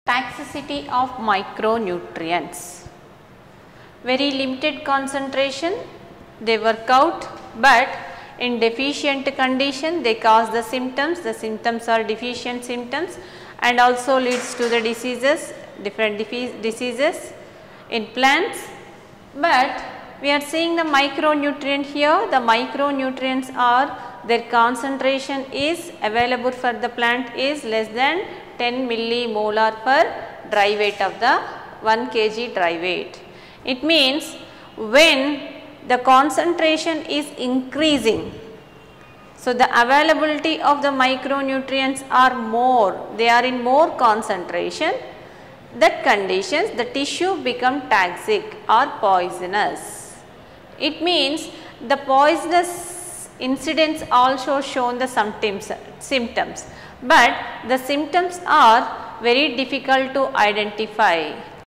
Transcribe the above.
Toxicity of micronutrients. Very limited concentration, they work out, but in deficient condition they cause the symptoms. The symptoms are deficient symptoms and also leads to the diseases, different diseases in plants. But we are seeing the micronutrient here. The micronutrients are, their concentration is available for the plant is less than 10 millimolar per dry weight of the 1 kg dry weight. It means when the concentration is increasing, so the availability of the micronutrients are more, they are in more concentration, that conditions the tissue become toxic or poisonous. It means the poisonous incidents also shown the symptoms, but the symptoms are very difficult to identify.